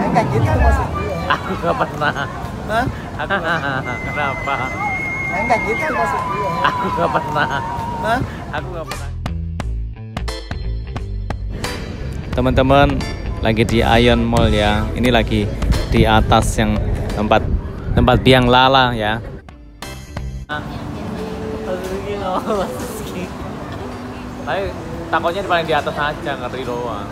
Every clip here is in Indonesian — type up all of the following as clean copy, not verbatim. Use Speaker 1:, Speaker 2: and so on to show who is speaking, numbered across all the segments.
Speaker 1: Enggak gitu maksud gue.
Speaker 2: Aku nggak pernah.
Speaker 1: Hah?
Speaker 2: Aku kenapa?
Speaker 1: Enggak gitu maksud gue.
Speaker 2: Aku nggak pernah.
Speaker 1: Hah?
Speaker 2: Aku nggak pernah. Teman-teman lagi di Ion Mall ya. Ini lagi di atas yang tempat biang lala ya. Tapi takutnya paling di atas aja, ngeri doang.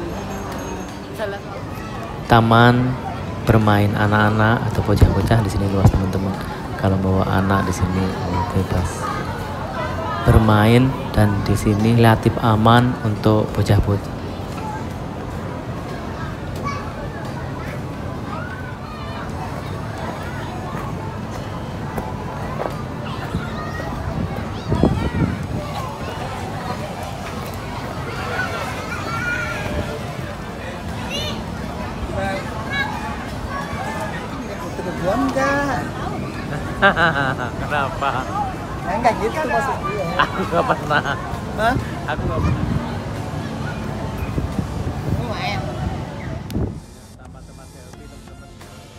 Speaker 2: Taman bermain anak-anak atau bocah-bocah di sini luas teman-teman. Kalau bawa anak di sini bebas bermain dan di sini relatif aman untuk bocah-bocah.
Speaker 1: Gua enggak.
Speaker 2: Kenapa?
Speaker 1: Enggak gitu maksud gue.
Speaker 2: Aku nggak pernah.
Speaker 1: Hah?
Speaker 2: Aku nggak pernah. Tempat-tempat selfie teman-teman.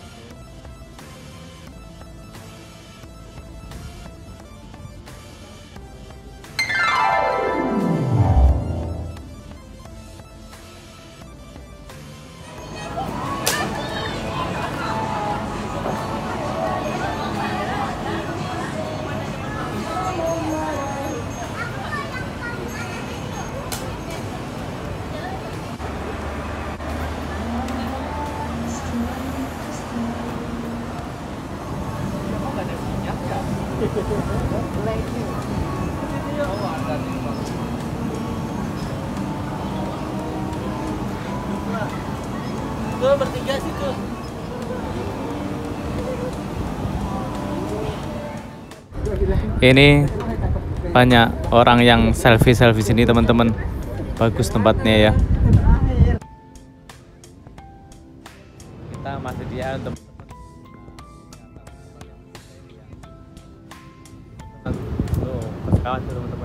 Speaker 1: Tuh bertiga situ.
Speaker 2: Ini banyak orang yang selfie sini teman-teman. Bagus tempatnya ya. Kita masih di teman-teman. Tuh, pesawat tuh teman-teman.